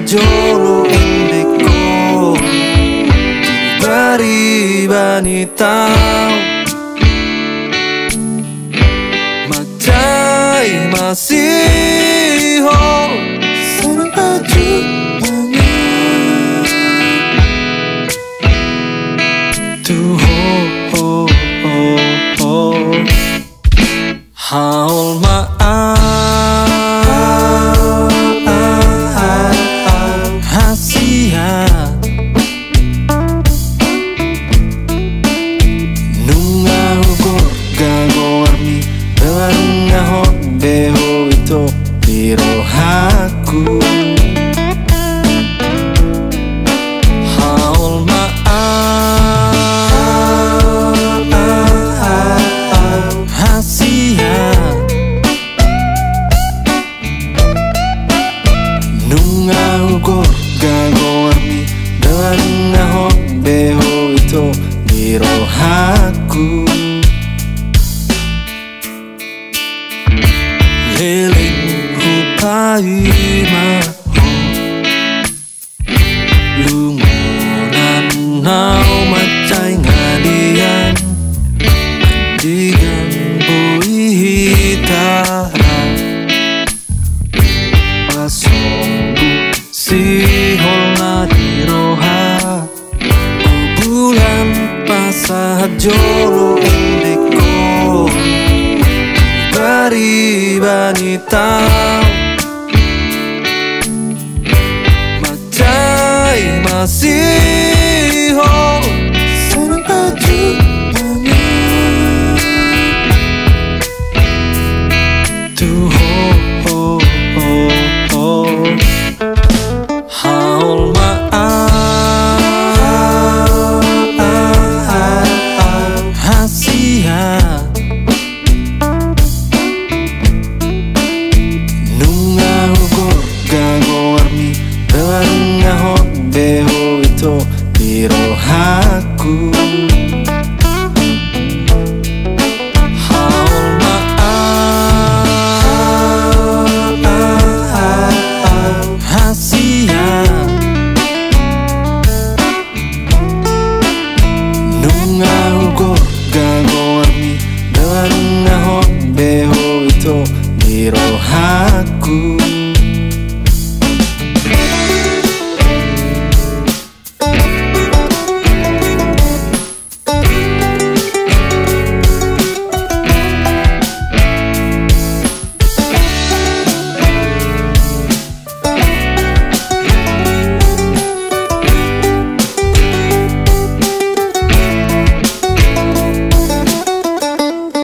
jolo indeko bari bani tau macai masih ho senang baju tu ho haul hasia nunga hugor gagoarmi belanga hot beho itu biro haku haul hasia nunga hugor gagoarmi belanga hot beho itu biro haku leling hupai maho lungonan nau macai ngalian digan bui hitara pasonggu si holna diroha bulan pasahat jolo indeko bari bani tau macai masih ho senang baju tu ho haul hasia nunga hugor gagoarmi belanga hot beho itu biro haku hasia nunga hugor gagoarmi belanga hot beho itu biro haku